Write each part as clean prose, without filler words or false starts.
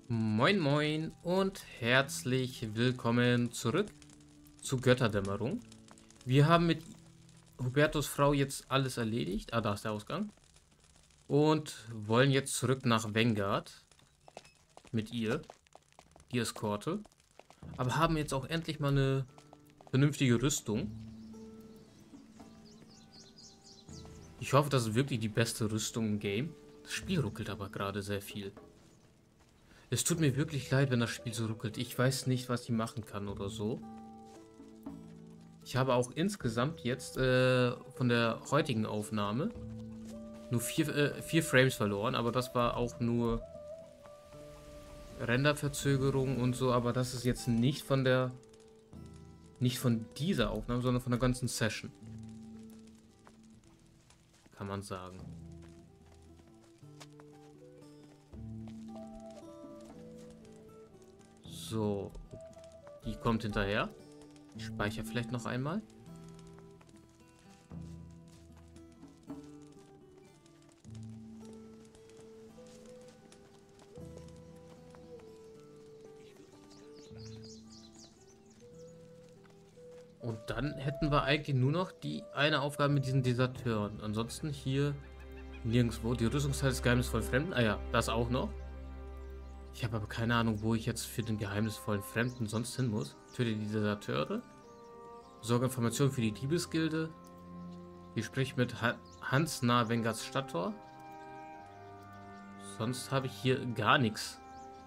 Moin Moin und herzlich willkommen zurück zu Götterdämmerung. Wir haben mit Hubertus Frau jetzt alles erledigt. Ah, da ist der Ausgang. Und wollen jetzt zurück nach Vanguard mit ihr, die Eskorte. Aber haben jetzt auch endlich mal eine vernünftige Rüstung. Ich hoffe, das ist wirklich die beste Rüstung im Game. Das Spiel ruckelt aber gerade sehr viel. Es tut mir wirklich leid, wenn das Spiel so ruckelt. Ich weiß nicht, was ich machen kann oder so. Ich habe auch insgesamt jetzt von der heutigen Aufnahme nur 4 Frames verloren, aber das war auch nur Renderverzögerung und so, aber das ist jetzt nicht von dieser Aufnahme, sondern von der ganzen Session. Kann man sagen. So, die kommt hinterher. Ich speichere vielleicht noch einmal. Und dann hätten wir eigentlich nur noch die eine Aufgabe mit diesen Deserteuren. Ansonsten hier nirgendwo. Die Rüstungsteil des geheimnisvollen Fremden. Ah ja, das auch noch. Ich habe aber keine Ahnung, wo ich jetzt für den geheimnisvollen Fremden sonst hin muss. Töte die Deserteure. Sorge Informationen für die Diebesgilde. Gespräch mit Hans nahe Vanguards Stadttor. Sonst habe ich hier gar nichts.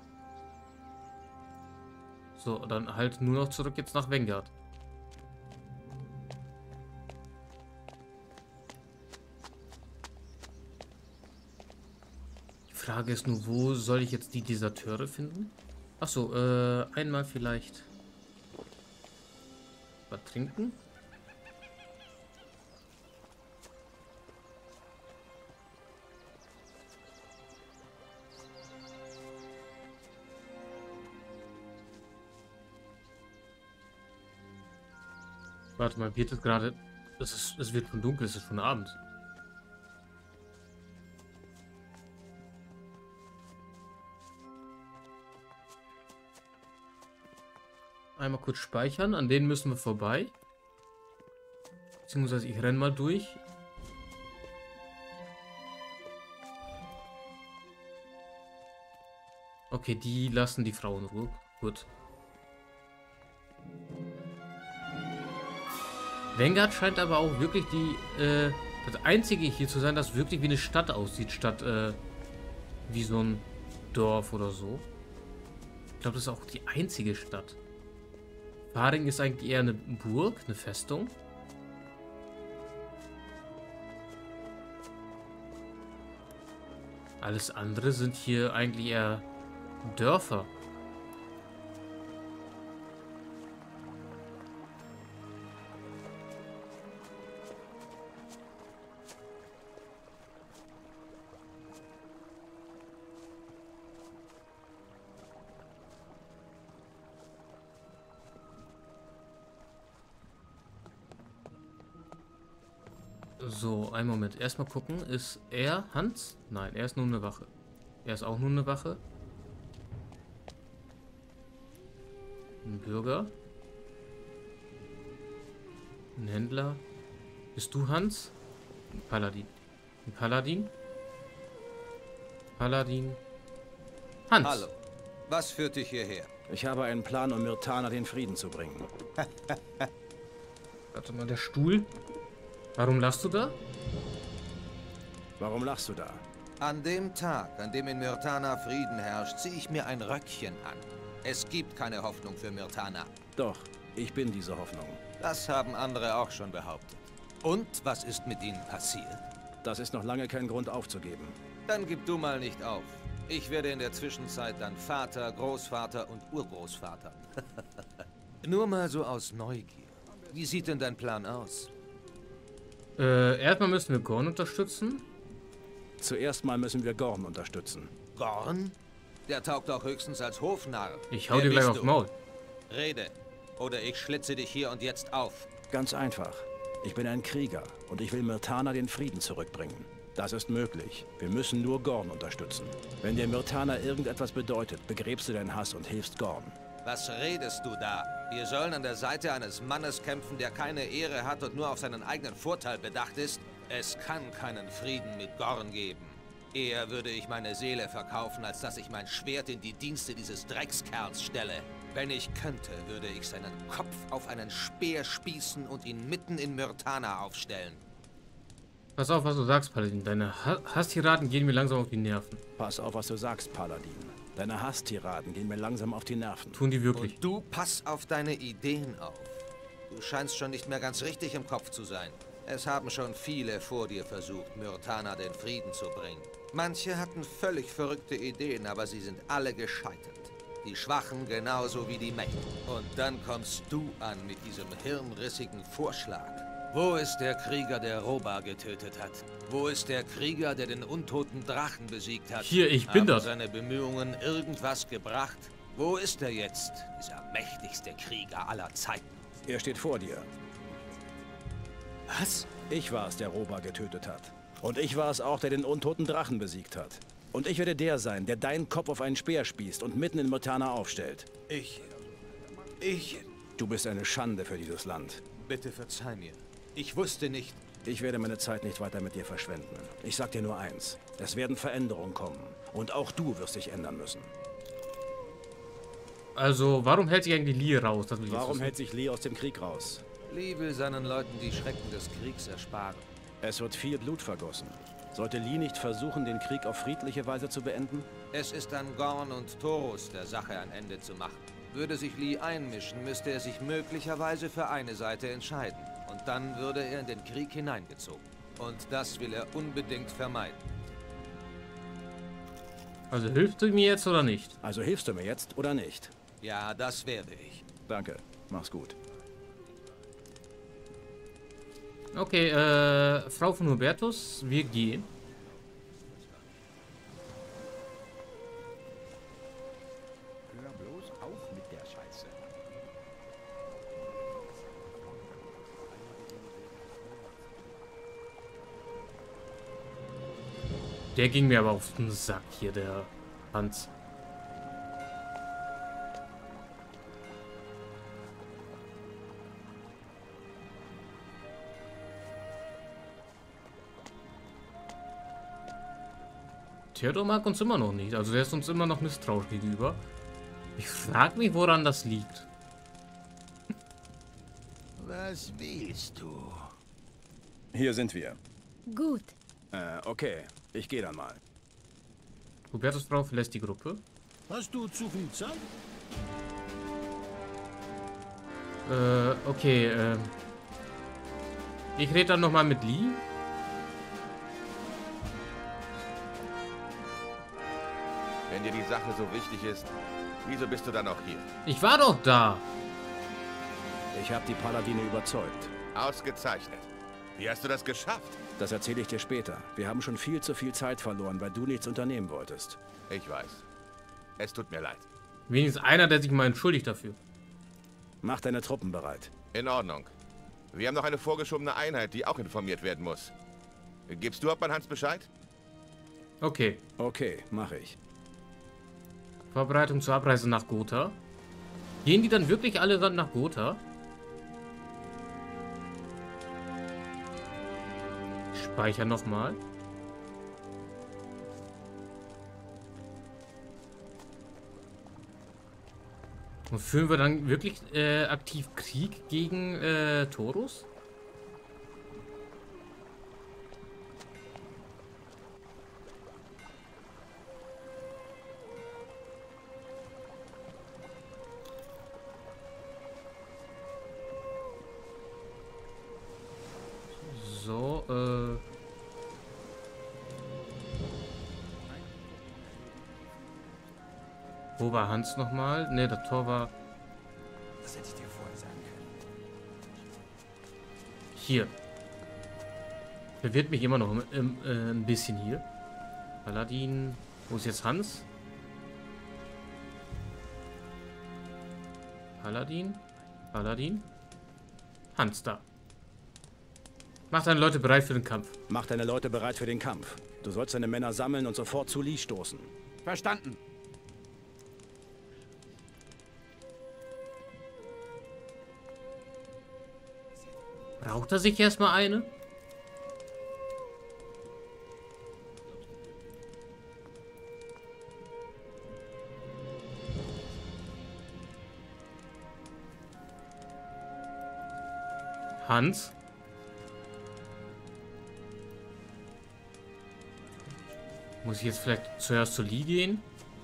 So, dann halt nur noch zurück jetzt nach Vanguard. Die Frage ist nur, wo soll ich jetzt die Deserteure finden? Achso, einmal vielleicht was trinken. Warte mal, wird es gerade... Es wird schon dunkel, es ist schon Abend. Einmal kurz speichern, an denen müssen wir vorbei. Beziehungsweise ich renne mal durch. Okay, die lassen die Frau in Ruhe. Gut. Vanguard scheint aber auch wirklich das einzige hier zu sein, das wirklich wie eine Stadt aussieht, statt wie so ein Dorf oder so. Ich glaube, das ist auch die einzige Stadt. Faring ist eigentlich eher eine Burg, eine Festung. Alles andere sind hier eigentlich eher Dörfer. So, einen Moment. Erstmal gucken. Ist er Hans? Nein, er ist nur eine Wache. Er ist auch nur eine Wache. Ein Bürger. Ein Händler. Bist du Hans? Ein Paladin. Ein Paladin. Paladin. Hans. Hallo. Was führt dich hierher? Ich habe einen Plan, um Myrtana den Frieden zu bringen. Warte mal, der Stuhl. Warum lachst du da? Warum lachst du da? An dem Tag, an dem in Myrtana Frieden herrscht, ziehe ich mir ein Röckchen an. Es gibt keine Hoffnung für Myrtana. Doch, ich bin diese Hoffnung. Das haben andere auch schon behauptet. Und was ist mit ihnen passiert? Das ist noch lange kein Grund aufzugeben. Dann gib du mal nicht auf. Ich werde in der Zwischenzeit dann Vater, Großvater und Urgroßvater. Nur mal so aus Neugier. Wie sieht denn dein Plan aus? Erstmal müssen wir Gorn unterstützen. Zuerst mal müssen wir Gorn unterstützen. Gorn? Der taugt auch höchstens als Hofnarr. Ich hau Wer dir gleich bist aufs du? Maul. Rede. Oder ich schlitze dich hier und jetzt auf. Ganz einfach. Ich bin ein Krieger und ich will Myrtana den Frieden zurückbringen. Das ist möglich. Wir müssen nur Gorn unterstützen. Wenn dir Myrtana irgendetwas bedeutet, begräbst du deinen Hass und hilfst Gorn. Was redest du da? Wir sollen an der Seite eines Mannes kämpfen, der keine Ehre hat und nur auf seinen eigenen Vorteil bedacht ist? Es kann keinen Frieden mit Gorn geben. Eher würde ich meine Seele verkaufen, als dass ich mein Schwert in die Dienste dieses Dreckskerls stelle. Wenn ich könnte, würde ich seinen Kopf auf einen Speer spießen und ihn mitten in Myrtana aufstellen. Pass auf, was du sagst, Paladin. Deine Hasstiraden gehen mir langsam auf die Nerven. Pass auf, was du sagst, Paladin. Deine Hasstiraden gehen mir langsam auf die Nerven. Tun die wirklich? Und du pass auf deine Ideen auf. Du scheinst schon nicht mehr ganz richtig im Kopf zu sein. Es haben schon viele vor dir versucht, Myrtana den Frieden zu bringen. Manche hatten völlig verrückte Ideen, aber sie sind alle gescheitert. Die Schwachen genauso wie die Mächtigen. Und dann kommst du an mit diesem hirnrissigen Vorschlag. Wo ist der Krieger, der Roba getötet hat? Wo ist der Krieger, der den untoten Drachen besiegt hat? Hier, ich bin das. Haben seine Bemühungen irgendwas gebracht? Wo ist er jetzt, dieser mächtigste Krieger aller Zeiten? Er steht vor dir. Was? Ich war es, der Roba getötet hat. Und ich war es auch, der den untoten Drachen besiegt hat. Und ich werde der sein, der deinen Kopf auf einen Speer spießt und mitten in Myrtana aufstellt. Ich... Du bist eine Schande für dieses Land. Bitte verzeih mir. Ich wusste nicht... Ich werde meine Zeit nicht weiter mit dir verschwenden. Ich sag dir nur eins. Es werden Veränderungen kommen. Und auch du wirst dich ändern müssen. Also, warum hält sich eigentlich Lee raus? Das will ich jetzt Warum wissen. hält sich Lee aus dem Krieg raus? Lee will seinen Leuten die Schrecken des Kriegs ersparen. Es wird viel Blut vergossen. Sollte Lee nicht versuchen, den Krieg auf friedliche Weise zu beenden? Es ist an Gorn und Taurus, der Sache ein Ende zu machen. Würde sich Lee einmischen, müsste er sich möglicherweise für eine Seite entscheiden. Und dann würde er in den Krieg hineingezogen. Und das will er unbedingt vermeiden. Also hilfst du mir jetzt oder nicht? Also hilfst du mir jetzt oder nicht? Ja, das werde ich. Danke. Mach's gut. Okay, Frau von Hubertus, wir gehen. Hör bloß auf mit der Scheiße. Der ging mir aber auf den Sack hier, der Hans. Theodor mag uns immer noch nicht. Also der ist uns immer noch misstrauisch gegenüber. Ich frage mich, woran das liegt. Was willst du? Hier sind wir. Gut. Okay. Ich gehe dann mal. Hubertus Frau verlässt die Gruppe. Hast du zu viel Zeit? Okay, ich rede dann nochmal mit Lee. Wenn dir die Sache so wichtig ist, wieso bist du dann noch hier? Ich war doch da. Ich habe die Paladine überzeugt. Ausgezeichnet. Wie hast du das geschafft? Das erzähle ich dir später. Wir haben schon viel zu viel Zeit verloren, weil du nichts unternehmen wolltest. Ich weiß. Es tut mir leid. Wenigstens einer, der sich mal entschuldigt dafür. Mach deine Truppen bereit. In Ordnung. Wir haben noch eine vorgeschobene Einheit, die auch informiert werden muss. Gibst du Hauptmann Hans Bescheid? Okay. Okay, mache ich. Vorbereitung zur Abreise nach Gotha. Gehen die dann wirklich alle dann nach Gotha? Speichern nochmal. Und führen wir dann wirklich aktiv Krieg gegen Taurus? So, wo war Hans nochmal? Ne, das Tor war Das hätte ich dir vorher sagen können. hier. Verwirrt mich immer noch ein bisschen hier. Paladin. Wo ist jetzt Hans? Paladin. Paladin. Hans da. Mach deine Leute bereit für den Kampf. Mach deine Leute bereit für den Kampf. Du sollst deine Männer sammeln und sofort zu Lee stoßen. Verstanden. Braucht er sich erstmal eine? Hans? Muss ich jetzt vielleicht zuerst zu Lee gehen?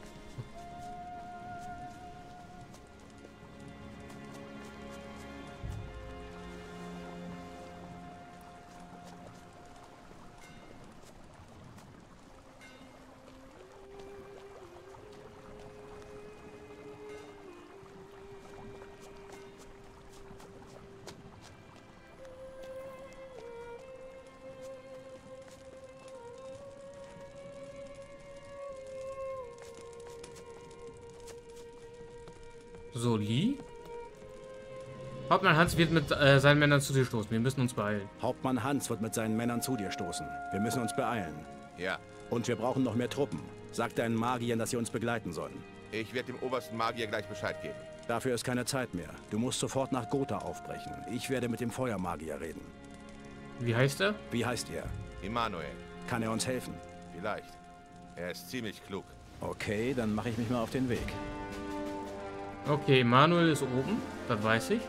So, Lee? Hauptmann Hans wird mit seinen Männern zu dir stoßen. Wir müssen uns beeilen. Hauptmann Hans wird mit seinen Männern zu dir stoßen. Wir müssen uns beeilen. Ja. Und wir brauchen noch mehr Truppen. Sag deinen Magiern, dass sie uns begleiten sollen. Ich werde dem obersten Magier gleich Bescheid geben. Dafür ist keine Zeit mehr. Du musst sofort nach Gotha aufbrechen. Ich werde mit dem Feuermagier reden. Wie heißt er? Wie heißt er? Immanuel. Kann er uns helfen? Vielleicht. Er ist ziemlich klug. Okay, dann mache ich mich mal auf den Weg. Okay, Manuel ist oben. Das weiß ich.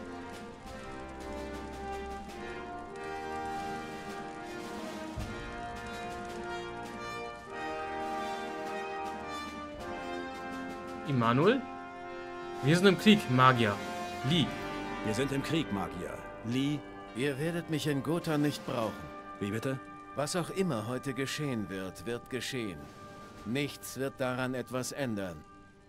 Immanuel? Wir sind im Krieg, Magier. Lee. Wir sind im Krieg, Magier. Lee, Ihr werdet mich in Gotha nicht brauchen. wie bitte? Was auch immer heute geschehen wird, wird geschehen. Nichts wird daran etwas ändern.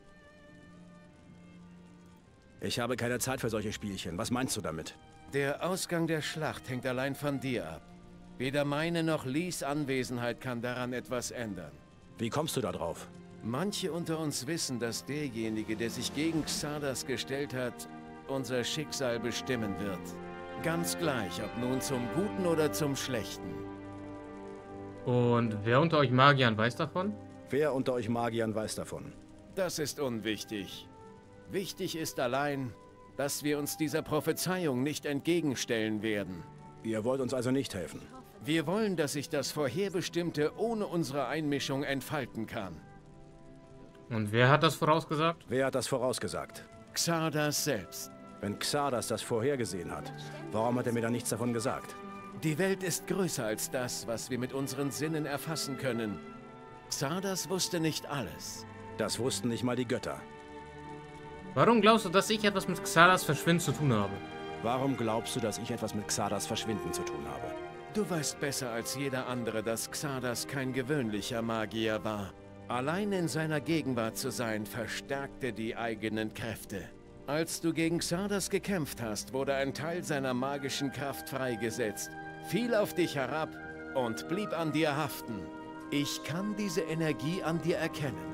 Ich habe keine Zeit für solche Spielchen. Was meinst du damit? Der Ausgang der Schlacht hängt allein von dir ab. Weder meine noch Lees Anwesenheit kann daran etwas ändern. Wie kommst du da drauf? Manche unter uns wissen, dass derjenige, der sich gegen Xardas gestellt hat, unser Schicksal bestimmen wird. Ganz gleich, ob nun zum Guten oder zum Schlechten. Und wer unter euch Magiern weiß davon? Wer unter euch Magiern weiß davon? Das ist unwichtig. Wichtig ist allein, dass wir uns dieser Prophezeiung nicht entgegenstellen werden. Ihr wollt uns also nicht helfen. Wir wollen, dass sich das Vorherbestimmte ohne unsere Einmischung entfalten kann. Und wer hat das vorausgesagt? Wer hat das vorausgesagt? Xardas selbst. Wenn Xardas das vorhergesehen hat, warum hat er mir dann nichts davon gesagt? Die Welt ist größer als das, was wir mit unseren Sinnen erfassen können. Xardas wusste nicht alles. Das wussten nicht mal die Götter. Warum glaubst du, dass ich etwas mit Xardas Verschwinden zu tun habe? Warum glaubst du, dass ich etwas mit Xardas Verschwinden zu tun habe? Du weißt besser als jeder andere, dass Xardas kein gewöhnlicher Magier war. Allein in seiner Gegenwart zu sein, verstärkte die eigenen Kräfte. Als du gegen Xardas gekämpft hast, wurde ein Teil seiner magischen Kraft freigesetzt, fiel auf dich herab und blieb an dir haften. Ich kann diese Energie an dir erkennen.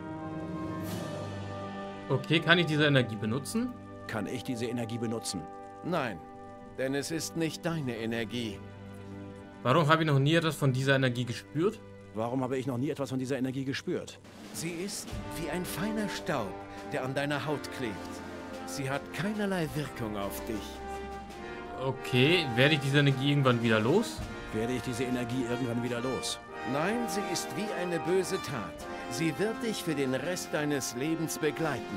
Okay, kann ich diese Energie benutzen? Kann ich diese Energie benutzen? Nein, denn es ist nicht deine Energie. Warum habe ich noch nie etwas von dieser Energie gespürt? Warum habe ich noch nie etwas von dieser Energie gespürt? Sie ist wie ein feiner Staub, der an deiner Haut klebt. Sie hat keinerlei Wirkung auf dich. Okay, werde ich diese Energie irgendwann wieder los? Werde ich diese Energie irgendwann wieder los? Nein, sie ist wie eine böse Tat. Sie wird dich für den Rest deines Lebens begleiten.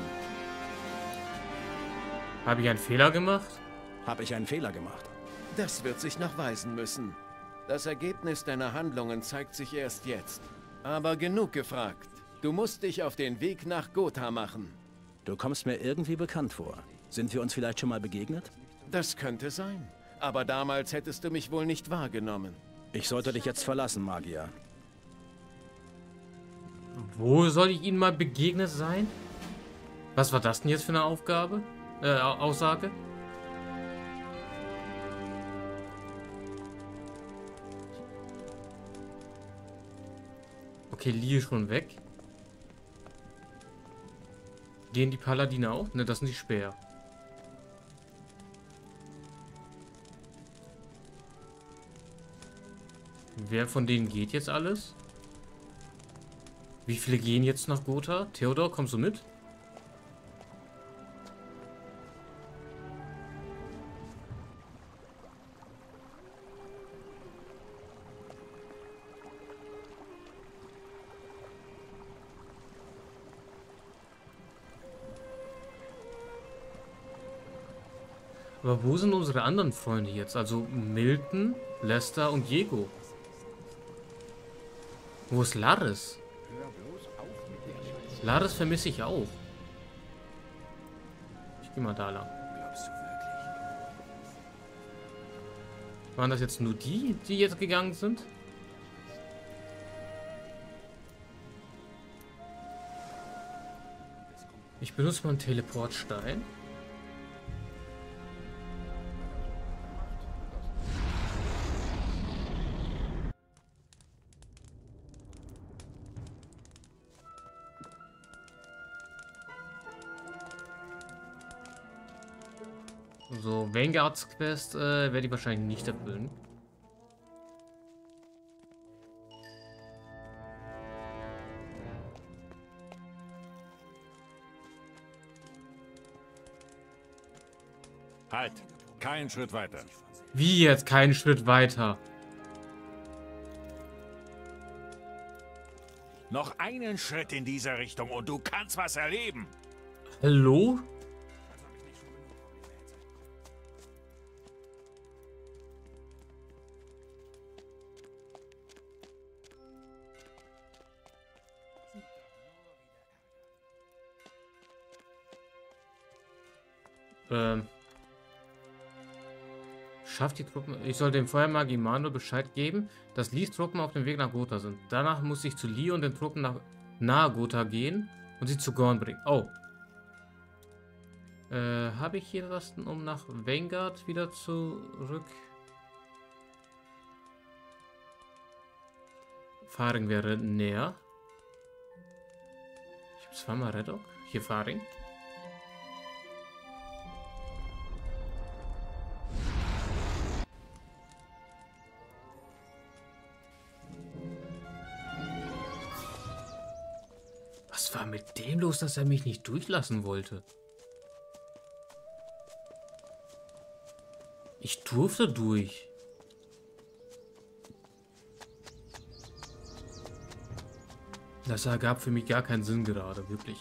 Habe ich einen Fehler gemacht? Habe ich einen Fehler gemacht? Das wird sich noch weisen müssen. Das Ergebnis deiner Handlungen zeigt sich erst jetzt. Aber genug gefragt. Du musst dich auf den Weg nach Gotha machen. Du kommst mir irgendwie bekannt vor. Sind wir uns vielleicht schon mal begegnet? Das könnte sein. Aber damals hättest du mich wohl nicht wahrgenommen. Ich sollte dich jetzt verlassen, Magier. Wo soll ich Ihnen mal begegnet sein? Was war das denn jetzt für eine Aufgabe? Aussage? Okay, Lee ist schon weg. Gehen die Paladine auch? Ne, das sind die Speer. Wer von denen geht jetzt alles? Wie viele gehen jetzt nach Gotha? Theodor, kommst du mit? Aber wo sind unsere anderen Freunde jetzt? Also Milton, Lester und Diego. Wo ist Laris? Hör bloß auf mit der Scheiße. Laris vermisse ich auch. Ich gehe mal da lang. Glaubst du wirklich? Waren das jetzt nur die, die jetzt gegangen sind? Ich benutze mal einen Teleportstein. So, Vanguards Quest werde ich wahrscheinlich nicht erfüllen. Halt! Keinen Schritt weiter. Wie jetzt? Keinen Schritt weiter. Noch einen Schritt in dieser Richtung und du kannst was erleben. Hallo? Schafft die Truppen. Ich soll dem Feuermagier Immanuel Bescheid geben, dass Lees Truppen auf dem Weg nach Gotha sind. Danach muss ich zu Lee und den Truppen nahe Gotha gehen und sie zu Gorn bringen. Oh. Habe ich hier was, um nach Vanguard wieder zurück? Faring wäre näher. Ich habe zweimal Reddock. Hier Faring. Was war mit dem los, dass er mich nicht durchlassen wollte? Ich durfte durch. Das ergab für mich gar keinen Sinn gerade, wirklich.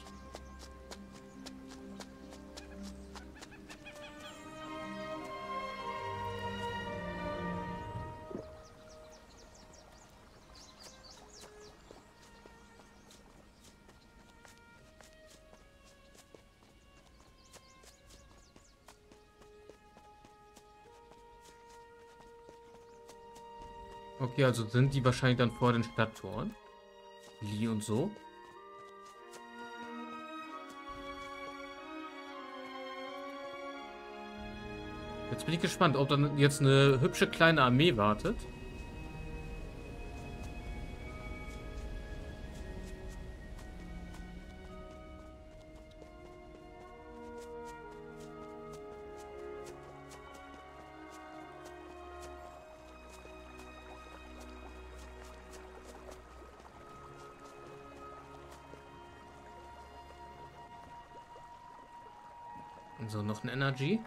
Okay, also sind die wahrscheinlich dann vor den Stadttoren. Lee und so. Jetzt bin ich gespannt, ob dann jetzt eine hübsche kleine Armee wartet. So, noch ein Energy.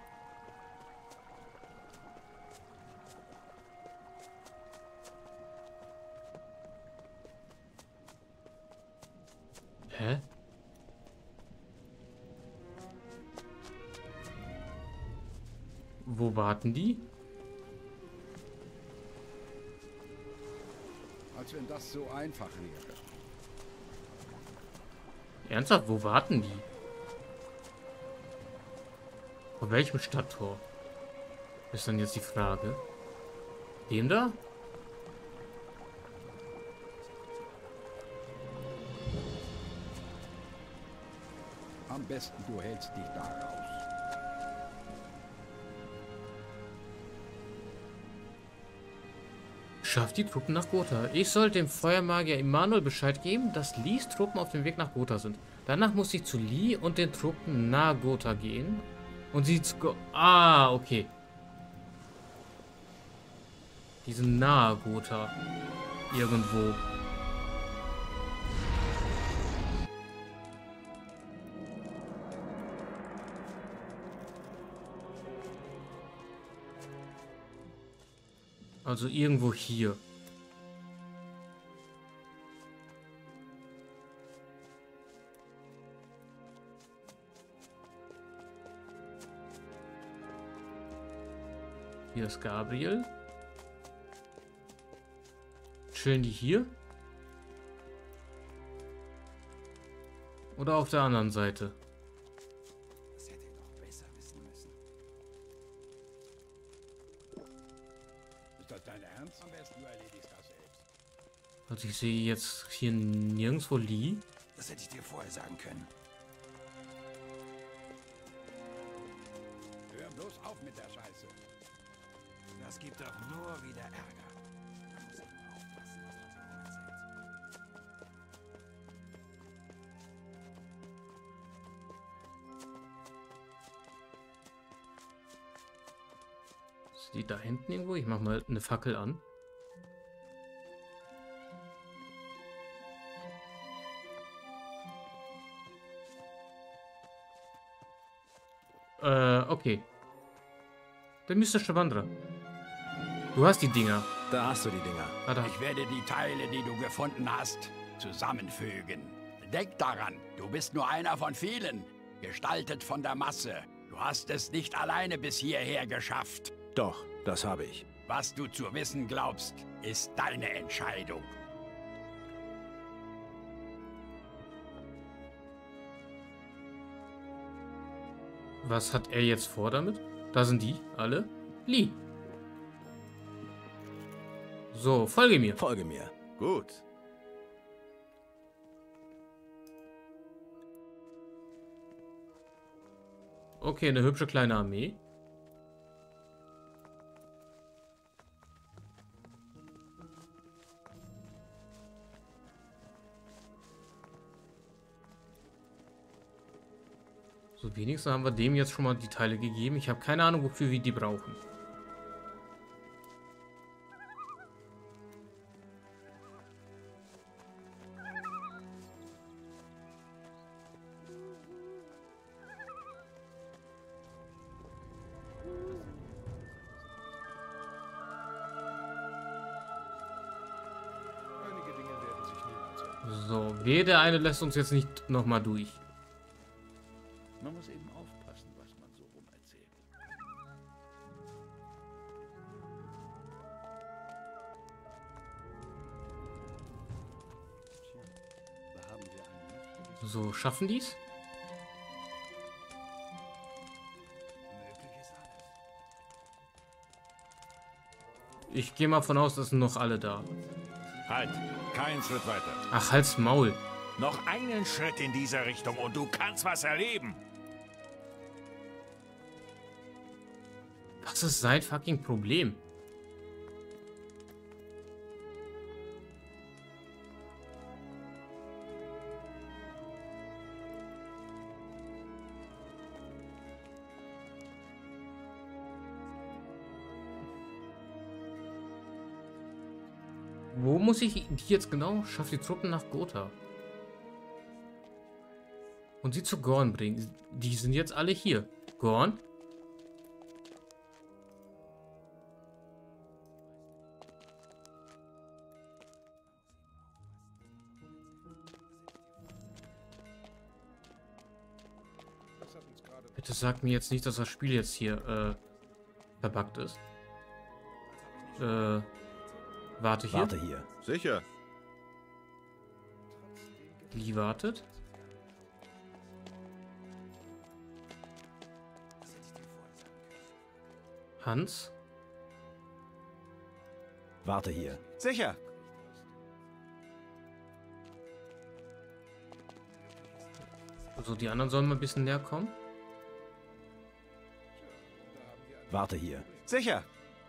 Hä? Wo warten die? Als wenn das so einfach wäre. Ernsthaft, wo warten die? Vor welchem Stadttor? Ist dann jetzt die Frage. Dem da? Am besten du hältst dich da raus. Schafft die Truppen nach Gotha. Ich soll dem Feuermagier Immanuel Bescheid geben, dass Lees Truppen auf dem Weg nach Gotha sind. Danach muss ich zu Lee und den Truppen nahe Gotha gehen. Und sie zu... Ah, okay. Die sind nahe Gotha. Irgendwo. Also irgendwo hier. Hier ist Gabriel. Chillen die hier? Oder auf der anderen Seite? Das hätte ich doch besser wissen müssen. Ist das dein Ernst? Am besten du erledigst das selbst. Also ich sehe jetzt hier nirgendwo Lee. Das hätte ich dir vorher sagen können. Hör bloß auf mit der Scheiße. Das gibt doch nur wieder Ärger. Man muss immer aufpassen, was man so erzählt. Ist die da hinten irgendwo? Ich mach mal eine Fackel an. Okay. Der mystische Wanderer. Du hast die Dinger. Da hast du die Dinger. Ah, da. Ich werde die Teile, die du gefunden hast, zusammenfügen. Denk daran, du bist nur einer von vielen, gestaltet von der Masse. Du hast es nicht alleine bis hierher geschafft. Doch, das habe ich. Was du zu wissen glaubst, ist deine Entscheidung. Was hat er jetzt vor damit? Da sind die alle. Lee. So, folge mir. Folge mir. Gut. Okay, eine hübsche kleine Armee. So, wenigstens haben wir dem jetzt schon mal die Teile gegeben. Ich habe keine Ahnung, wofür wir die brauchen. Einige Dinge werden sich niemals ändern. So, wer der eine lässt uns jetzt nicht nochmal durch. Man muss eben aufpassen, was man so rum erzählt. Da haben wir einen mächtigen So, schaffen die's? Möglich ist alles. Ich gehe mal von aus, dass sind noch alle da. Halt, keinen Schritt weiter. Ach, halt's Maul. Noch einen Schritt in dieser Richtung und du kannst was erleben. Was ist sein fucking Problem? Wo muss ich die jetzt genau? Schaff die Truppen nach Gotha. Und sie zu Gorn bringen. Die sind jetzt alle hier. Gorn? Bitte sag mir jetzt nicht, dass das Spiel jetzt hier verbuggt ist. Warte hier. Warte hier. Sicher. Lee wartet. Hans. Warte hier. Sicher. Also die anderen sollen mal ein bisschen näher kommen. Warte hier. Sicher.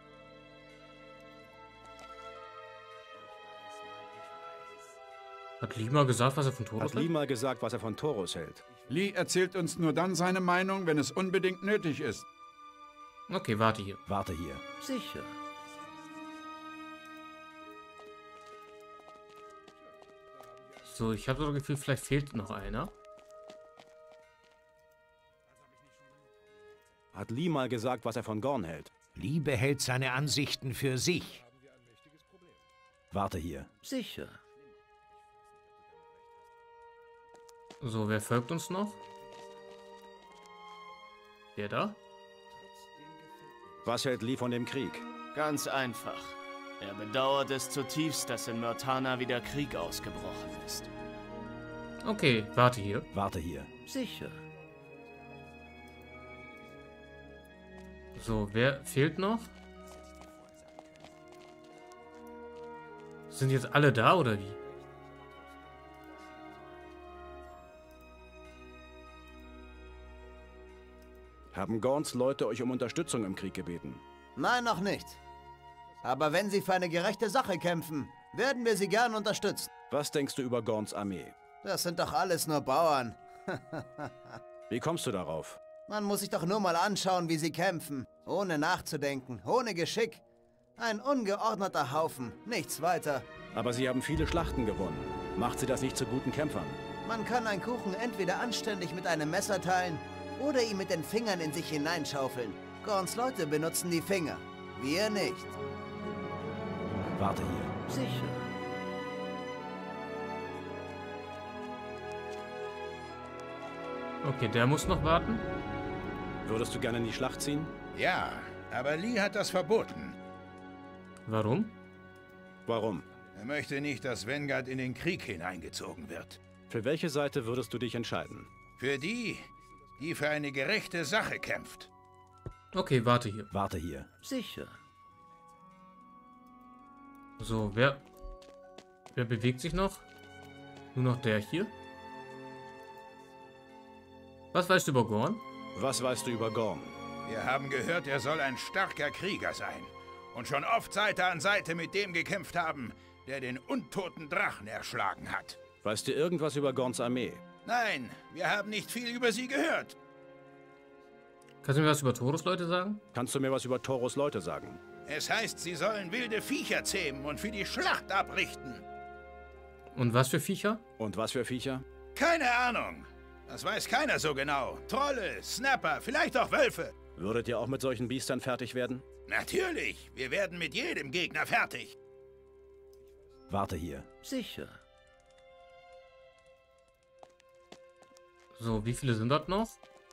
Hat Lee mal gesagt, was er von Toros Hat Lee mal gesagt, was er von Toros hält? Lee erzählt uns nur dann seine Meinung, wenn es unbedingt nötig ist. Okay, warte hier. Warte hier. Sicher. So, ich habe so das Gefühl, vielleicht fehlt noch einer. Hat Lee mal gesagt, was er von Gorn hält? Lee behält seine Ansichten für sich. Warte hier. Sicher. So, wer folgt uns noch? Der da? Was hält Lee von dem Krieg? Ganz einfach. Er bedauert es zutiefst, dass in Myrtana wieder Krieg ausgebrochen ist. Okay, warte hier. Warte hier. Sicher. So, wer fehlt noch? Sind jetzt alle da oder wie? Haben Gorns Leute euch um Unterstützung im Krieg gebeten? Nein, noch nicht. Aber wenn sie für eine gerechte Sache kämpfen, werden wir sie gern unterstützen. Was denkst du über Gorns Armee? Das sind doch alles nur Bauern. Wie kommst du darauf? Man muss sich doch nur mal anschauen, wie sie kämpfen. Ohne nachzudenken, ohne Geschick. Ein ungeordneter Haufen, nichts weiter. Aber sie haben viele Schlachten gewonnen. Macht sie das nicht zu guten Kämpfern? Man kann einen Kuchen entweder anständig mit einem Messer teilen oder ihn mit den Fingern in sich hineinschaufeln. Gorns Leute benutzen die Finger, wir nicht. Warte hier. Sicher. Okay, der muss noch warten. Würdest du gerne in die Schlacht ziehen? Ja, aber Lee hat das verboten. Warum? Warum? Er möchte nicht, dass Vanguard in den Krieg hineingezogen wird. Für welche Seite würdest du dich entscheiden? Für die, die für eine gerechte Sache kämpft. Okay, warte hier. Warte hier. Sicher. So, wer bewegt sich noch? Nur noch der hier. Was weißt du über Gorn? Was weißt du über Gorn? Wir haben gehört, er soll ein starker Krieger sein. Und schon oft Seite an Seite mit dem gekämpft haben, der den untoten Drachen erschlagen hat. Weißt du irgendwas über Gorns Armee? Nein, wir haben nicht viel über sie gehört. Kannst du mir was über Toros Leute sagen? Kannst du mir was über Toros Leute sagen? Es heißt, sie sollen wilde Viecher zähmen und für die Schlacht abrichten. Und was für Viecher? Und was für Viecher? Keine Ahnung. Das weiß keiner so genau. Trolle, Snapper, vielleicht auch Wölfe. Würdet ihr auch mit solchen Biestern fertig werden? Natürlich. Wir werden mit jedem Gegner fertig. Warte hier. Sicher. So, wie viele sind dort noch?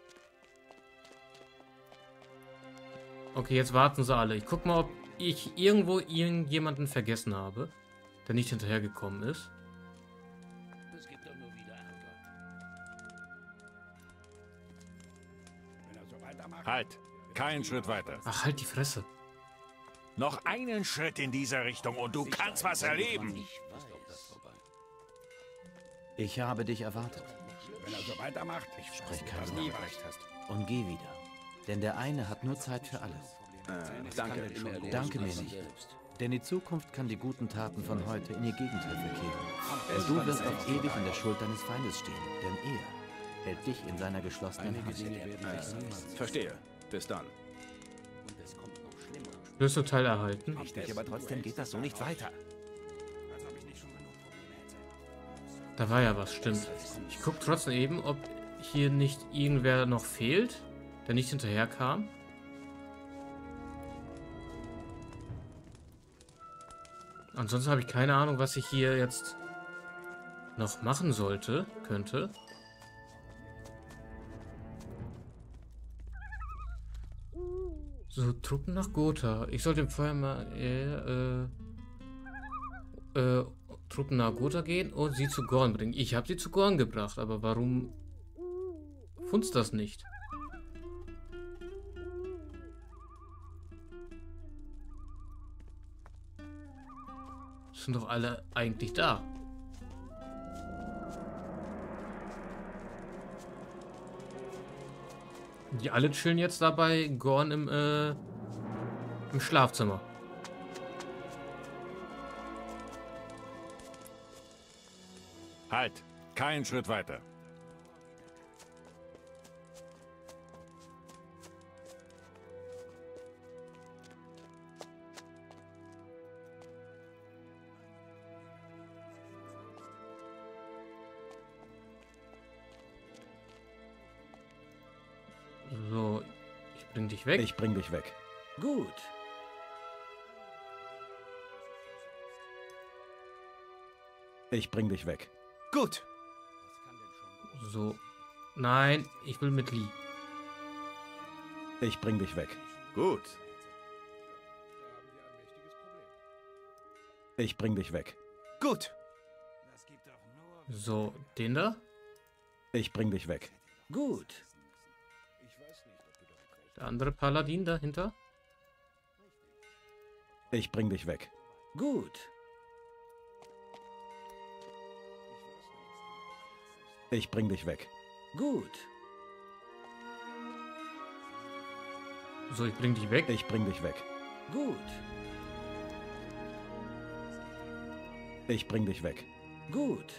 Okay, jetzt warten sie alle. Ich guck mal, ob ich irgendwo irgendjemanden vergessen habe, der nicht hinterhergekommen ist. Es gibt doch nur wieder Ärger. Halt! Keinen Schritt weiter. Ach, halt die Fresse. Noch einen Schritt in dieser Richtung und du kannst was erleben. Ich habe dich erwartet. Wenn er so weitermacht, Sprech kein Wort. Und geh wieder. Denn der eine hat nur Zeit für alles. Danke. Danke mir nicht. Denn die Zukunft kann die guten Taten von heute in ihr Gegenteil verkehren. Und du wirst auf ewig in der Schuld deines Feindes stehen. Denn er hält dich in seiner geschlossenen Hand. Verstehe. Bis dann. Schlüsselteil erhalten. Aber trotzdem geht das so nicht weiter. Da war ja was, stimmt. Ich guck trotzdem eben, ob hier nicht irgendwer noch fehlt, der nicht hinterherkam. Ansonsten habe ich keine Ahnung, was ich hier jetzt noch machen könnte. So, Truppen nach Gotha. Ich sollte vorher mal Truppen nach Gotha gehen und sie zu Gorn bringen. Ich habe sie zu Gorn gebracht, aber warum funzt das nicht? Sind doch alle eigentlich da. Die alle chillen jetzt dabei Gorn im Schlafzimmer. Halt! Keinen Schritt weiter. So, ich bring dich weg. Ich bring dich weg. Gut. Ich bring dich weg. Gut. So. Nein, ich will mit Lee. Ich bring dich weg. Gut. Ich bring dich weg. Gut. So, den da? Ich bring dich weg. Gut. Der andere Paladin dahinter? Ich bring dich weg. Gut. Ich bring dich weg. Gut. So, ich bring dich weg. Ich bring dich weg. Gut. Ich bring dich weg. Gut.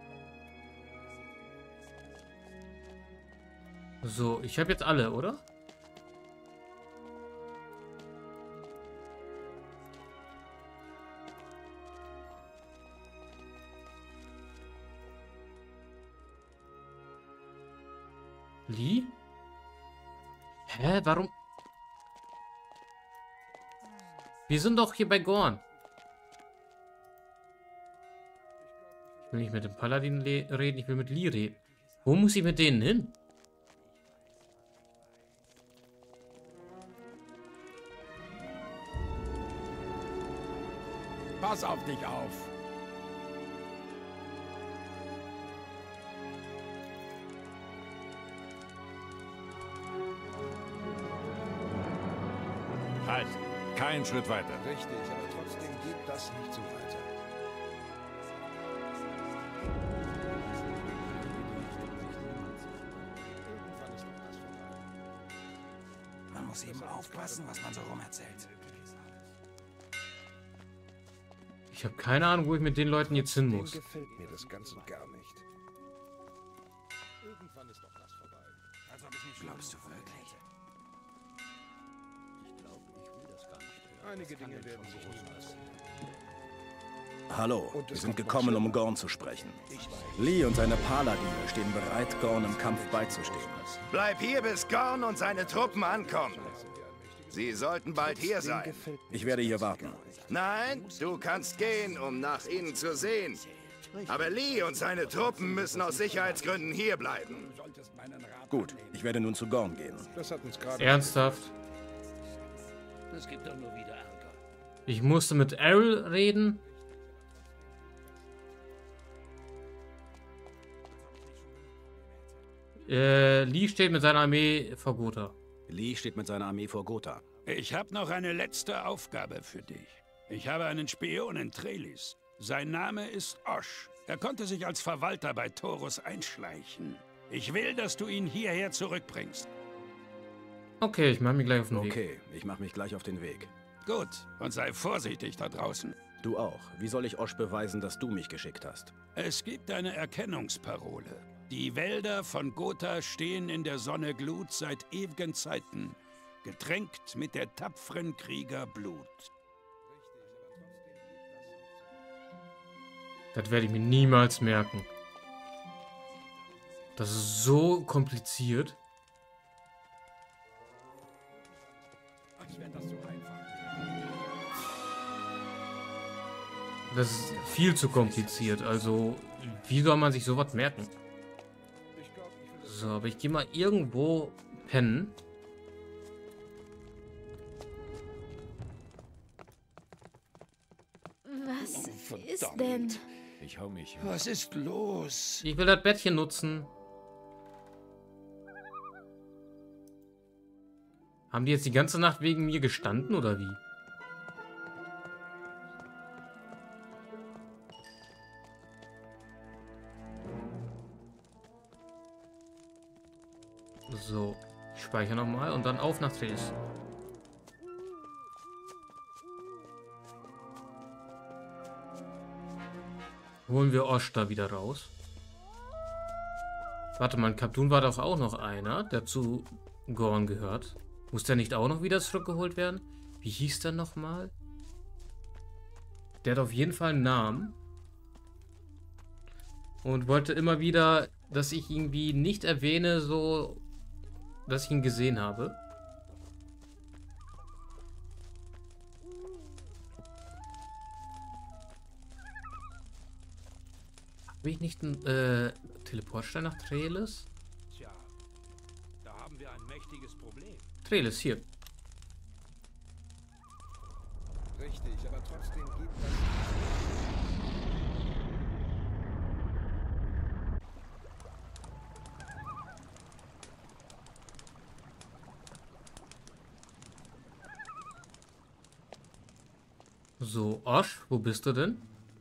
So, ich habe jetzt alle, oder? Lee? Hä, warum? Wir sind doch hier bei Gorn. Ich will nicht mit dem Paladin reden, ich will mit Lee reden. Wo muss ich mit denen hin? Pass auf dich auf. Halt! Keinen Schritt weiter. Richtig, aber trotzdem geht das nicht so weiter. Man muss eben aufpassen, was man so rum erzählt. Ich habe keine Ahnung, wo ich mit den Leuten jetzt hin muss. Gefällt mir das Ganze gar nicht. Irgendwann ist doch das vorbei. Als ob ich nicht glaubst du wirklich? Ich glaube, ich will das gar nicht. Einige Dinge werden sich nie lassen. Hallo, wir sind gekommen, um Gorn zu sprechen. Lee und seine Paladine stehen bereit, Gorn im Kampf beizustehen. Bleib hier, bis Gorn und seine Truppen ankommen. Sie sollten bald hier sein. Ich werde hier warten. Nein, du kannst gehen, um nach ihnen zu sehen. Aber Lee und seine Truppen müssen aus Sicherheitsgründen hier bleiben. Gut, ich werde nun zu Gorn gehen. Ernsthaft? Es gibt doch nur wieder Ärger. Ich musste mit Errol reden. Lee steht mit seiner Armee vor Gotha. Lee steht mit seiner Armee vor Gotha. Ich habe noch eine letzte Aufgabe für dich. Ich habe einen Spion in Trellis. Sein Name ist Osh. Er konnte sich als Verwalter bei Taurus einschleichen. Ich will, dass du ihn hierher zurückbringst. Okay, ich mache mich gleich auf den Weg. Okay, ich mache mich gleich auf den Weg. Gut, und sei vorsichtig da draußen. Du auch. Wie soll ich Osh beweisen, dass du mich geschickt hast? Es gibt eine Erkennungsparole. Die Wälder von Gotha stehen in der Sonne Glut seit ewigen Zeiten, getränkt mit der tapferen Krieger Blut. Das werde ich mir niemals merken. Das ist so kompliziert. Das ist viel zu kompliziert. Also, wie soll man sich sowas merken? So, aber ich gehe mal irgendwo pennen. Was ist denn? Ich hau mich. Was ist los? Ich will das Bettchen nutzen. Haben die jetzt die ganze Nacht wegen mir gestanden oder wie? So, ich speichere nochmal und dann auf nach Trellis. Holen wir Osh da wieder raus. Warte mal, in Kaptun war doch auch noch einer, der zu Gorn gehört. Muss der nicht auch noch wieder zurückgeholt werden? Wie hieß der nochmal? Der hat auf jeden Fall einen Namen. Und wollte immer wieder, dass ich irgendwie nicht erwähne, so dass ich ihn gesehen habe. Habe ich nicht einen Teleportstein nach Treles? Tja, da haben wir ein mächtiges Problem. Treles, hier. Richtig, aber trotzdem gibt das... So, Osh, wo bist du denn?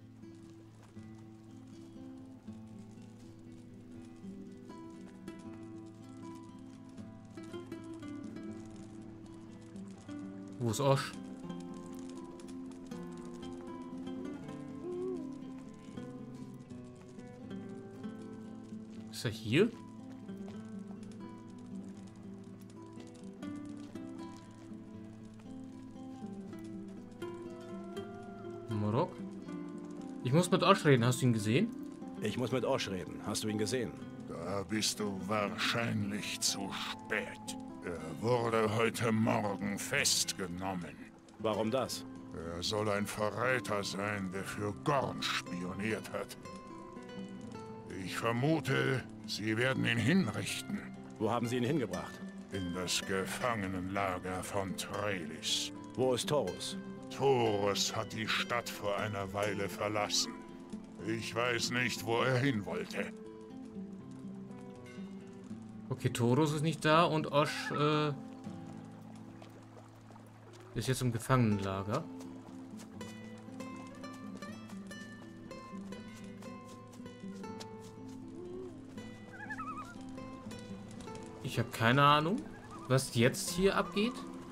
Wo ist Osh? Ist er hier? Morok? Ich muss mit Osh reden. Hast du ihn gesehen? Ich muss mit Osh reden. Hast du ihn gesehen? Da bist du wahrscheinlich zu spät. Er wurde heute Morgen festgenommen. Warum das? Er soll ein Verräter sein, der für Gorn spioniert hat. Ich vermute, sie werden ihn hinrichten. Wo haben sie ihn hingebracht? In das Gefangenenlager von Trelis. Wo ist Taurus? Taurus hat die Stadt vor einer Weile verlassen. Ich weiß nicht, wo er hin wollte. Okay, Taurus ist nicht da und Osh ist jetzt im Gefangenenlager. Ich habe keine Ahnung, was jetzt hier abgeht.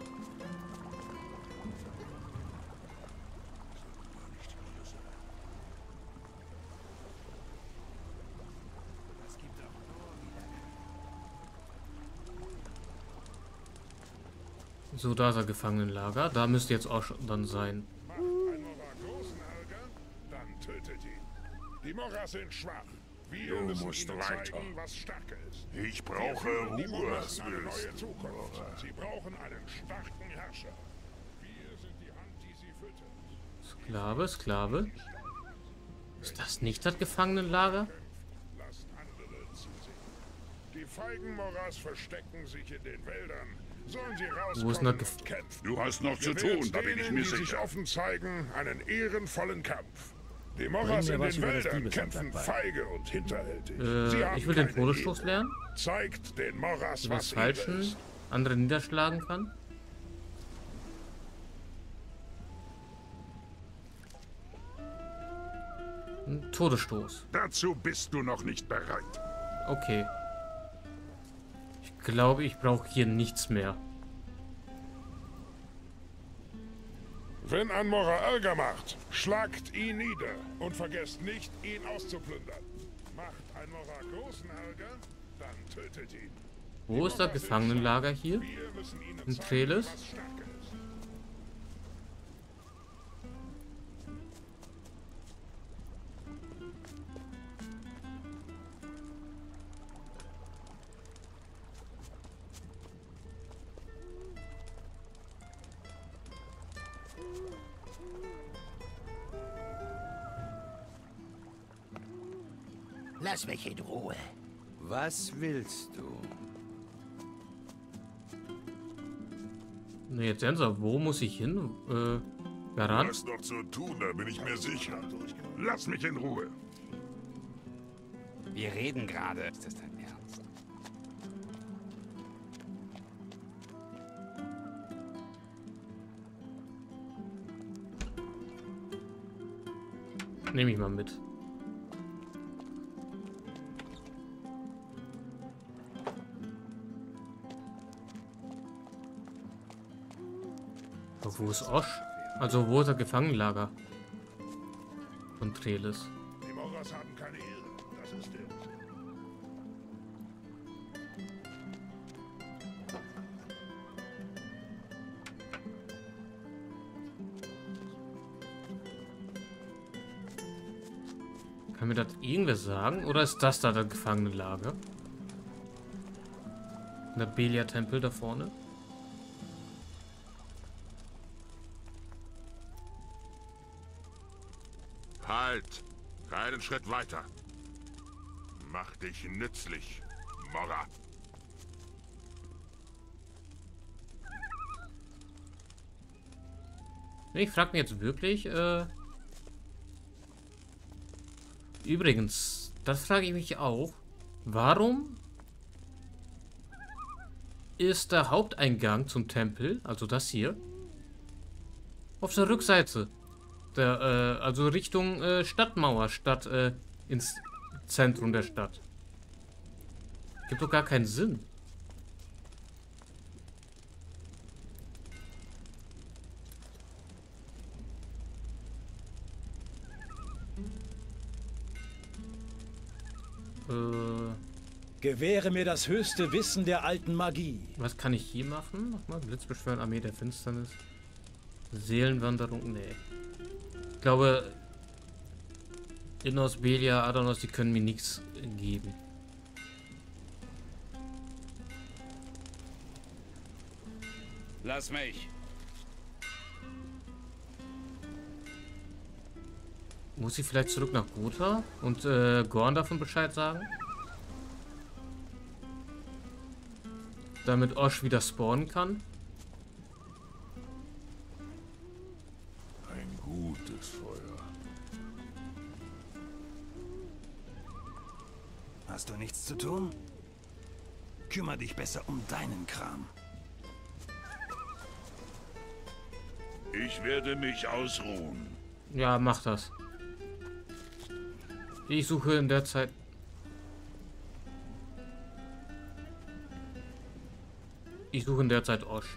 So, da ist er Gefangenenlager. Da müsste jetzt auch dann sein. Macht ein großen Ärger, dann tötet ihn. Die Moras sind schwach. Wir müssen ihnen zeigen, was Stärke ist. Ich brauche Die Ruhe, Moras eine neue Fürst. Zukunft. Sie brauchen einen starken Herrscher. Wir sind die Hand, die sie füttert. Sklave, Sklave. Ist das nicht das Gefangenenlager? Lasst andere zusehen. Die feigen Moras verstecken sich in den Wäldern. Sollen sie Wo ist rauskommen noch und kämpfen. Du hast noch zu Gewährt tun, da bin ich denen, mir die sich sicher. offen zeigen, einen ehrenvollen Kampf. Die Bring Moras mir in was den über das Wäldern Diebeshandwerk kämpfen bei. feige und hinterhältig. Sie haben Ich will den keine Todesstoß Ehre. lernen. Zeigt den Moras, Was was ihre Falschen ist. andere niederschlagen kann. Ein Todesstoß. Dazu bist du noch nicht bereit. Okay. Ich glaube, ich brauche hier nichts mehr. Wenn ein Mora Ärger macht, schlagt ihn nieder und vergesst nicht, ihn auszuplündern. Macht ein Mora großen Ärger, dann tötet ihn. Wo ist das Gefangenenlager hier? Wir müssen ihnen In zeigen, Treles? was Stärke ist. Lass mich in Ruhe. Was willst du? Ne, jetzt ernsthaft, wo muss ich hin? Du Garant? hast noch zu tun, da bin ich mir sicher. Lass mich in Ruhe. Wir reden gerade. Ist das dein Ernst? Nehme ich mal mit. Aber wo ist Osh? Also wo ist das Gefangenenlager von Treles? Die Moras haben keine Ehre. Das ist es. Kann mir das irgendwer sagen? Oder ist das da das Gefangenenlager? Der Belia-Tempel da vorne. Halt! Keinen Schritt weiter. Mach dich nützlich, Mora. Ich frage mich jetzt wirklich, übrigens, das frage ich mich auch, warum ist der Haupteingang zum Tempel, also das hier, auf der Rückseite, also Richtung Stadtmauer, statt ins Zentrum der Stadt. Gibt doch gar keinen Sinn. Gewähre mir das höchste Wissen der alten Magie. Was kann ich hier machen? Nochmal Blitzbeschwören, Armee der Finsternis. Seelenwanderung, nee. Ich glaube, Innos, Belia, Adanos, die können mir nichts geben. Lass mich. Muss ich vielleicht zurück nach Gotha und Gorn davon Bescheid sagen? Damit Osh wieder spawnen kann? Ein gutes Feuer. Hast du nichts zu tun? Kümmer dich besser um deinen Kram. Ich werde mich ausruhen. Ja, mach das. Ich suche in der Zeit... Ich suche in der Zeit Osh.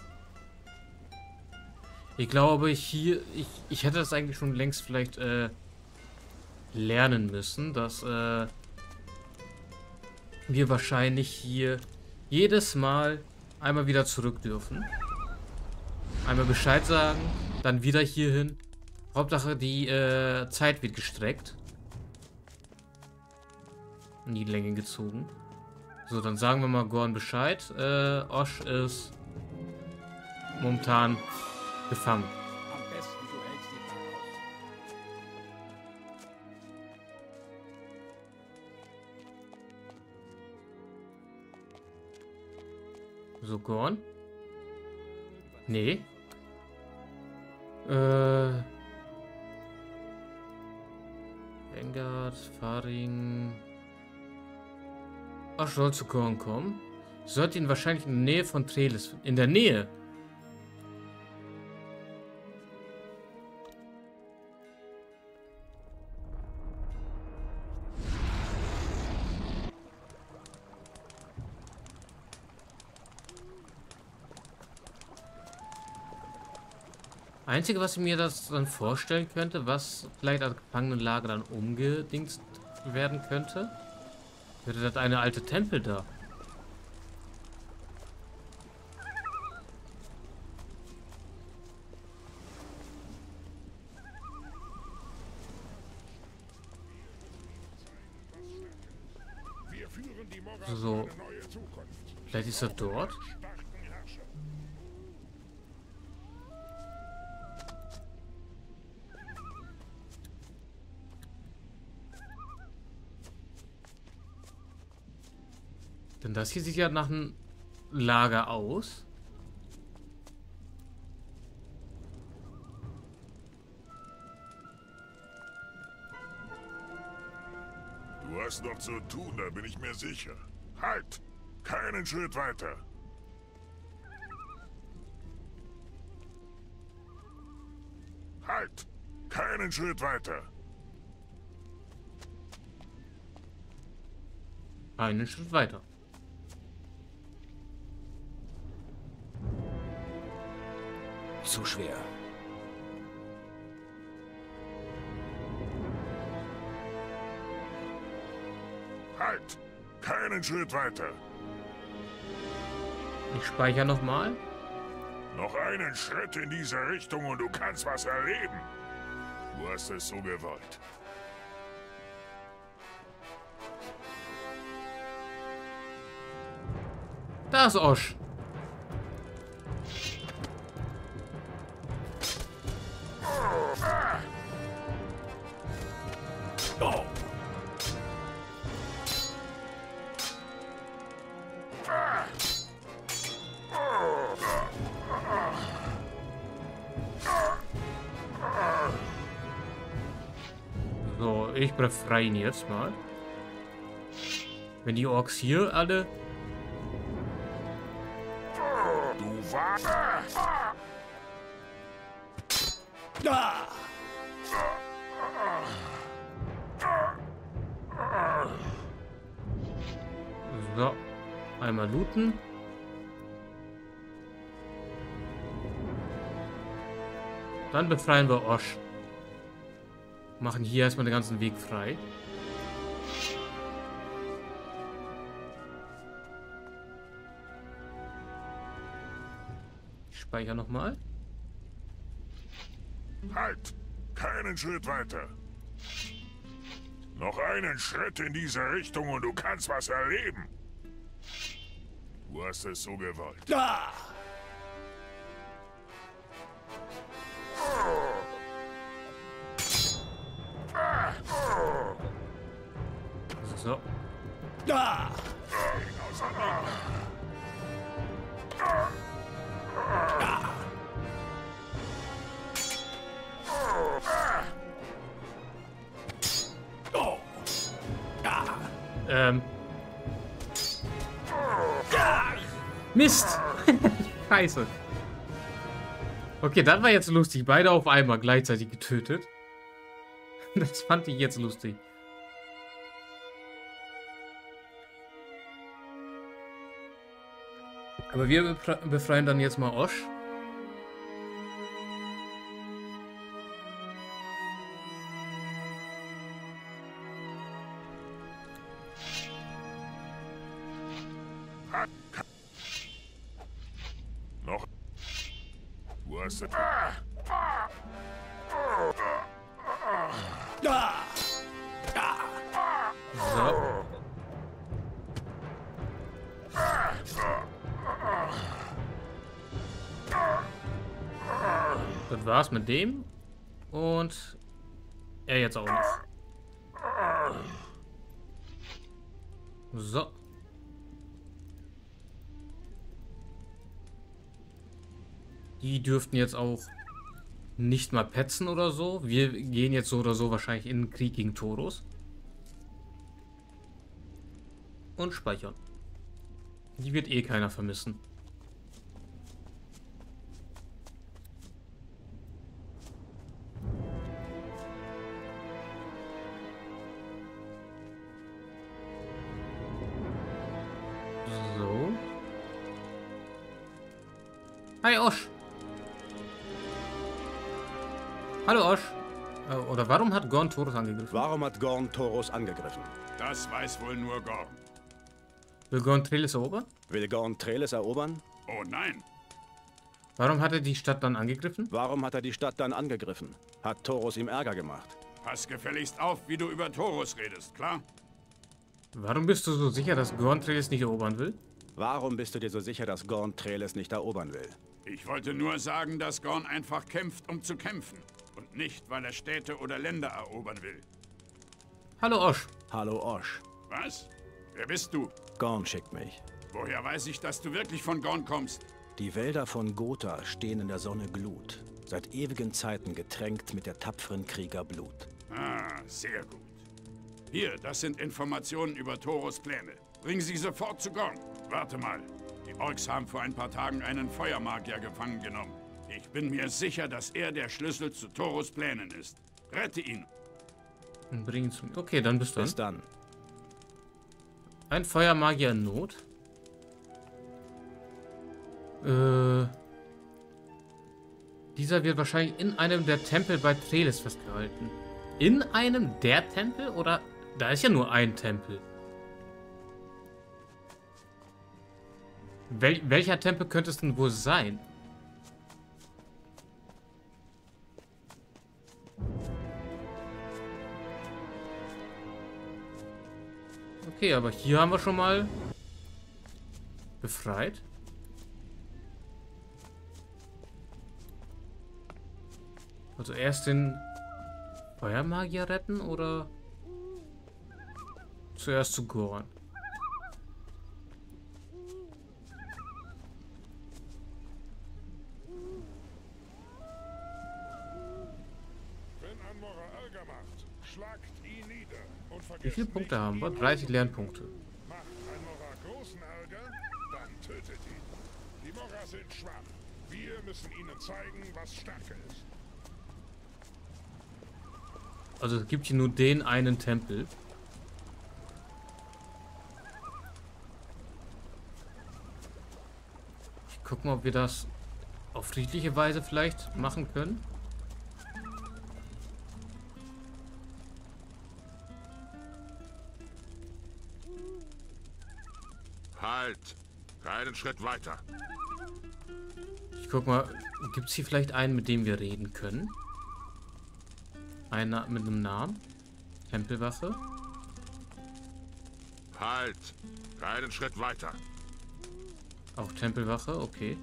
Ich glaube, hier... Ich hätte das eigentlich schon längst vielleicht lernen müssen, dass wir wahrscheinlich hier jedes Mal einmal wieder zurück dürfen. Einmal Bescheid sagen, dann wieder hierhin. Hauptsache die Zeit wird gestreckt. In die Länge gezogen. So, dann sagen wir mal Gorn Bescheid. Osh ist momentan gefangen. Am besten du hältst ihn aus. So, Gorn. Nee. Vanguard, Faring. Osh soll zu Gorn kommen. Sollte ihn wahrscheinlich in der Nähe von Trellis. In der Nähe. Einzige, was ich mir das dann vorstellen könnte, was vielleicht als Gefangenenlager dann umgedingst werden könnte, wäre das eine alte Tempel da. So, vielleicht ist er dort. Denn das hier sieht ja nach einem Lager aus. Du hast noch zu tun, da bin ich mir sicher. Halt! Keinen Schritt weiter. Halt! Keinen Schritt weiter. Einen Schritt weiter. Zu schwer. Halt! Keinen Schritt weiter. Ich speichere nochmal. Noch einen Schritt in diese Richtung und du kannst was erleben. Du hast es so gewollt. Da ist Osh. Oh. So, ich befreie ihn jetzt mal. Wenn die Orks hier alle... Du warst... So, einmal looten. Dann befreien wir Osh. Machen hier erstmal den ganzen Weg frei. Ich speichere nochmal. Halt! Keinen Schritt weiter. Noch einen Schritt in diese Richtung und du kannst was erleben. Du hast es so gewollt. So. Mist! Scheiße. Okay, das war jetzt lustig. Beide auf einmal gleichzeitig getötet. Das fand ich jetzt lustig. Aber wir befreien dann jetzt mal Osh. Noch. Du hast es. So. Das war's mit dem. Und er jetzt auch noch. So. Die dürften jetzt auch nicht mal petzen oder so. Wir gehen jetzt so oder so wahrscheinlich in den Krieg gegen Tauros. Und speichern. Die wird eh keiner vermissen. So. Hi Osh. Hallo Osh. Oder warum hat Gorn Tauros angegriffen? Warum hat Gorn Tauros angegriffen? Das weiß wohl nur Gorn. Will Gorn Trellis erobern? Will Gorn Trellis erobern? Oh nein. Warum hat er die Stadt dann angegriffen? Warum hat er die Stadt dann angegriffen? Hat Tauros ihm Ärger gemacht? Pass gefälligst auf, wie du über Tauros redest, klar? Warum bist du so sicher, dass Gorn Trellis nicht erobern will? Warum bist du dir so sicher, dass Gorn Trellis nicht erobern will? Ich wollte nur sagen, dass Gorn einfach kämpft, um zu kämpfen. Und nicht, weil er Städte oder Länder erobern will. Hallo Osh. Hallo Osh. Was? Wer bist du? Gorn schickt mich. Woher weiß ich, dass du wirklich von Gorn kommst? Die Wälder von Gotha stehen in der Sonne Glut. Seit ewigen Zeiten getränkt mit der tapferen Krieger Blut. Ah, sehr gut. Hier, das sind Informationen über Tauros Pläne. Bring sie sofort zu Gorn. Warte mal. Die Orks haben vor ein paar Tagen einen Feuermagier gefangen genommen. Ich bin mir sicher, dass er der Schlüssel zu Tauros Plänen ist. Rette ihn. Und bring ihn zu mir. Okay, dann bist du. Bis dann. Ein Feuermagier in Not. Dieser wird wahrscheinlich in einem der Tempel bei Trellis festgehalten. In einem der Tempel? Oder? Da ist ja nur ein Tempel. Welcher Tempel könnte es denn wohl sein? Okay, aber hier haben wir schon mal befreit. Also erst den Feuermagier retten oder zuerst zu Goron? Wie viele Punkte haben wir? 30 Lernpunkte. Macht ein Morra großen Ärger, dann tötet ihn. Die Morra sind schwach. Wir müssen ihnen zeigen, was Stärke ist. Also es gibt hier nur den einen Tempel. Ich gucke mal, ob wir das auf friedliche Weise vielleicht machen können. Halt! Keinen Schritt weiter. Ich guck mal, gibt es hier vielleicht einen, mit dem wir reden können? Einer mit einem Namen? Tempelwache? Halt! Keinen Schritt weiter. Auch Tempelwache, okay.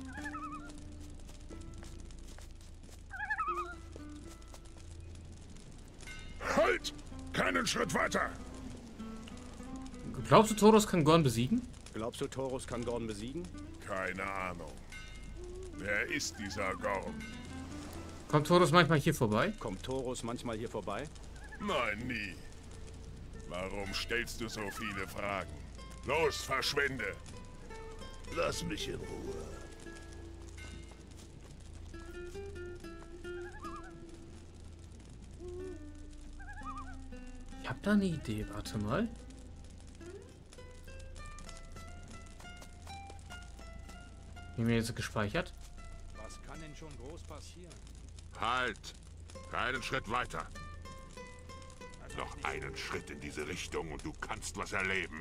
Halt! Keinen Schritt weiter! Glaubst du, Taurus kann Gorn besiegen? Glaubst du, Taurus kann Gorn besiegen? Keine Ahnung. Wer ist dieser Gorn? Kommt Taurus manchmal hier vorbei? Kommt Taurus manchmal hier vorbei? Nein, nie. Warum stellst du so viele Fragen? Los, verschwinde! Lass mich in Ruhe. Ich hab da eine Idee, warte mal. Wie mir jetzt gespeichert? Was kann denn schon groß passieren? Halt! Keinen Schritt weiter. Noch einen Schritt in diese Richtung und du kannst was erleben.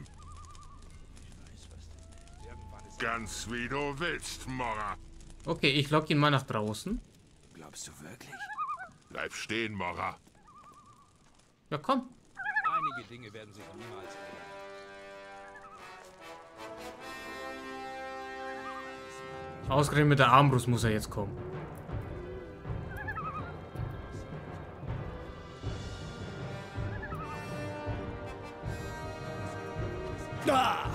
Ganz wie du willst, Morra. Okay, ich lock ihn mal nach draußen. Glaubst du wirklich? Bleib stehen, Morra. Ja, komm. Einige Dinge werden sich niemals ändern. Ausgerechnet mit der Armbrust muss er jetzt kommen. Ah!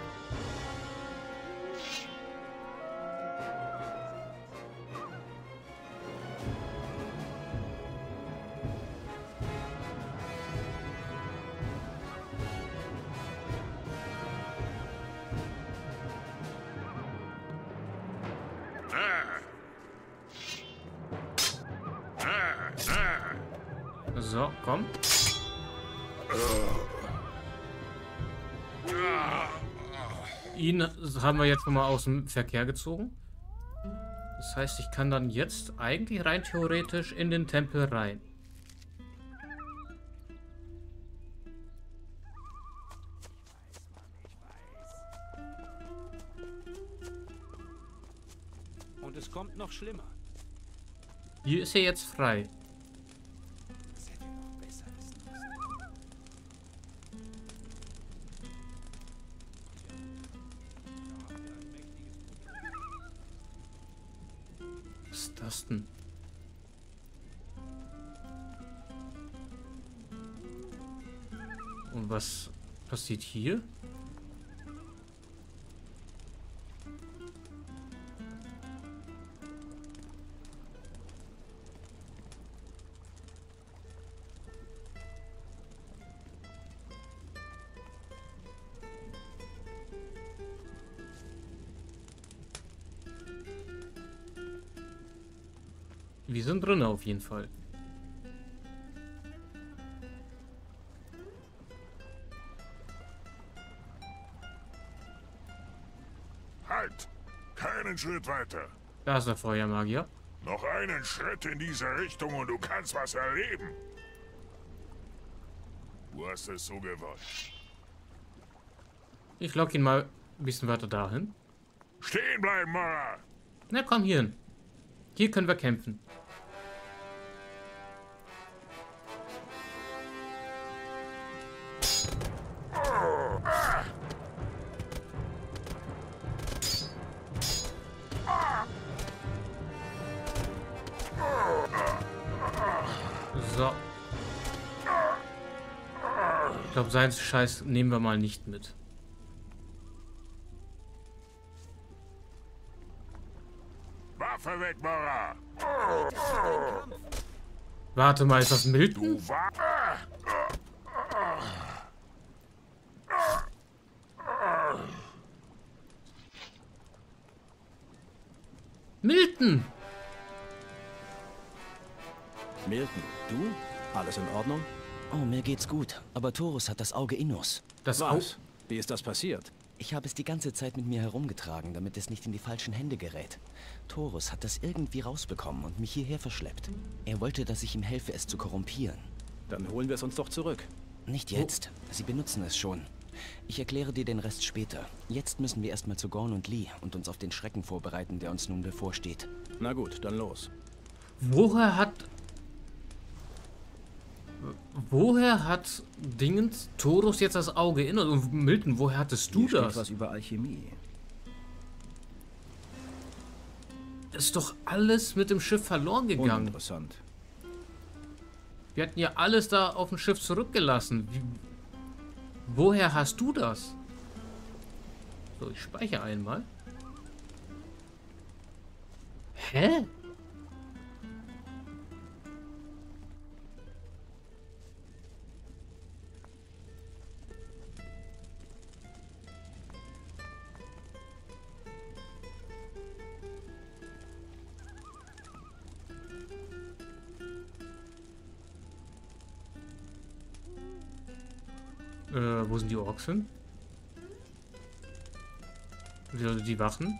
So, komm. Ihn haben wir jetzt nochmal aus dem Verkehr gezogen. Das heißt, ich kann dann jetzt eigentlich rein theoretisch in den Tempel rein. Und es kommt noch schlimmer. Hier ist er jetzt frei. Was ist das denn? Und was passiert hier? Wir sind drin auf jeden Fall. Halt! Keinen Schritt weiter. Da ist der Feuermagier. Noch einen Schritt in diese Richtung und du kannst was erleben. Du hast es so gewollt. Ich lock ihn mal ein bisschen weiter dahin. Stehen bleiben, Mara! Na komm hier hin. Hier können wir kämpfen. So. Ich glaube, seinen Scheiß nehmen wir mal nicht mit. Waffe weg, Mora! Warte mal, ist das Milton? Milton! Milton, du? Alles in Ordnung? Oh, mir geht's gut. Aber Taurus hat das Auge Innos. Das was? Wie ist das passiert? Ich habe es die ganze Zeit mit mir herumgetragen, damit es nicht in die falschen Hände gerät. Taurus hat das irgendwie rausbekommen und mich hierher verschleppt. Er wollte, dass ich ihm helfe, es zu korrumpieren. Dann holen wir es uns doch zurück. Nicht jetzt. Sie benutzen es schon. Ich erkläre dir den Rest später. Jetzt müssen wir erstmal zu Gorn und Lee und uns auf den Schrecken vorbereiten, der uns nun bevorsteht. Na gut, dann los. Woher hat Dingens Taurus jetzt das Auge in? Und Milton, woher hattest du Hier das? steht was über Alchemie. Ist doch alles mit dem Schiff verloren gegangen. Interessant. Wir hatten ja alles da auf dem Schiff zurückgelassen. Woher hast du das? So, ich speichere einmal. Hä? Wo sind die Orks hin? Die Wachen?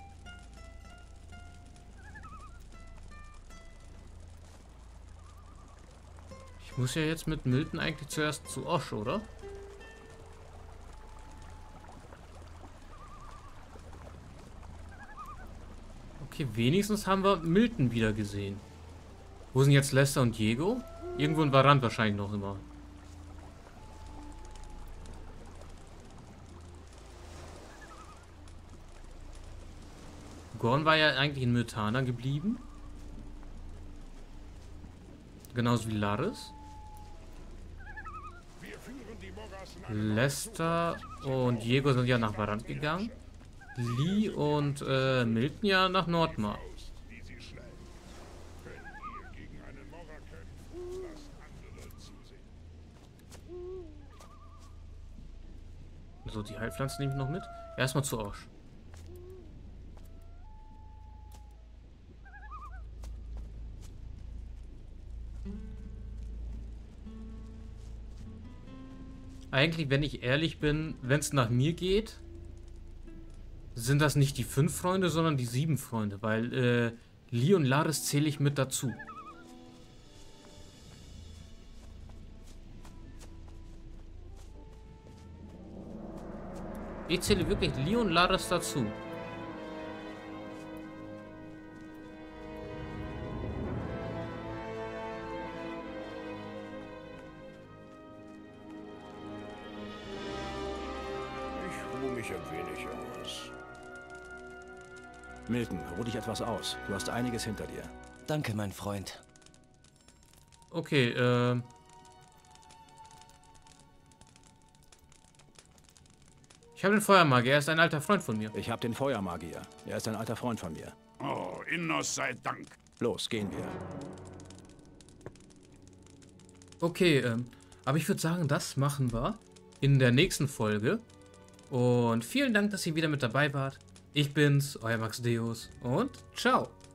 Ich muss ja jetzt mit Milton eigentlich zuerst zu Osh, oder? Okay, wenigstens haben wir Milton wieder gesehen. Wo sind jetzt Lester und Diego? Irgendwo in Varant wahrscheinlich noch immer. Gorn war ja eigentlich in Myrtana geblieben. Genauso wie Laris. Lester und Diego sind ja nach Varant gegangen. Lee und Milton ja nach Nordmar. So, die Heilpflanzen nehme ich noch mit. Erstmal zu Osh. Eigentlich, wenn ich ehrlich bin, wenn es nach mir geht, sind das nicht die 5 Freunde, sondern die 7 Freunde, weil Lee und Laris zähle ich mit dazu. Ich zähle wirklich Lee und Laris dazu. Milton, ruh dich etwas aus. Du hast einiges hinter dir. Danke, mein Freund. Okay, ich habe den Feuermagier, er ist ein alter Freund von mir. Ich habe den Feuermagier. Er ist ein alter Freund von mir. Oh, Innos sei Dank. Los, gehen wir. Okay, aber ich würde sagen, das machen wir in der nächsten Folge. Und vielen Dank, dass ihr wieder mit dabei wart. Ich bin's, euer Max Deus und ciao.